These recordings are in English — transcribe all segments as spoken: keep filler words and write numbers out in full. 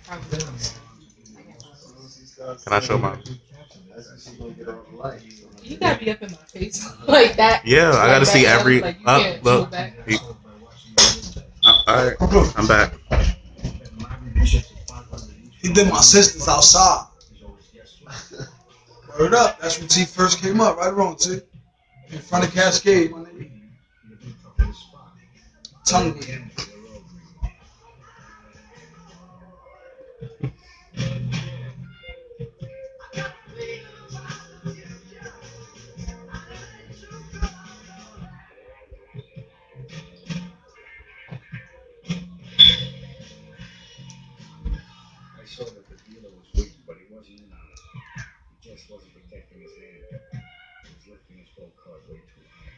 Can I show my? You gotta be up in my face like that. Yeah, I gotta like see that, every. like you Up, can't look. back. Uh, all right, I'm back. He did my sisters outside. Word up. That's when T first came up. Right or wrong, T? In front of Cascade, my nigga. Tongue weed. I saw that the dealer was weak, but he wasn't in on it. He just wasn't protecting his hand. He was lifting his full card way too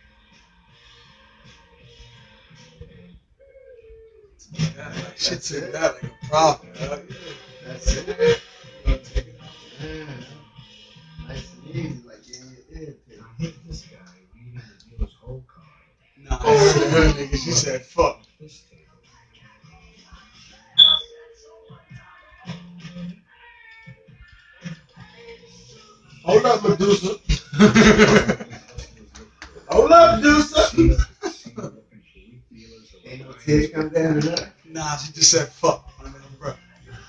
high. Yeah, like shit took that like a problem. Huh? That's it. Nice and easy, like in your ear. I hit this guy reading the dealer's whole card. Nah, I heard her nigga. She said, fuck. This table. Hold up, Medusa. Hold up, Medusa. Ain't no tears come down to that. Nah, she just said, fuck. Under her breath.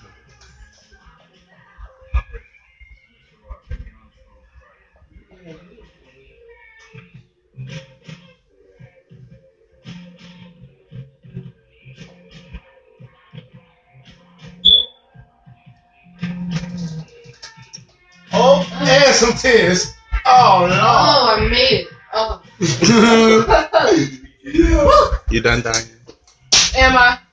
Oh, and some tears. Oh, no. Oh, I made it. Oh. You done, Diane? Am I?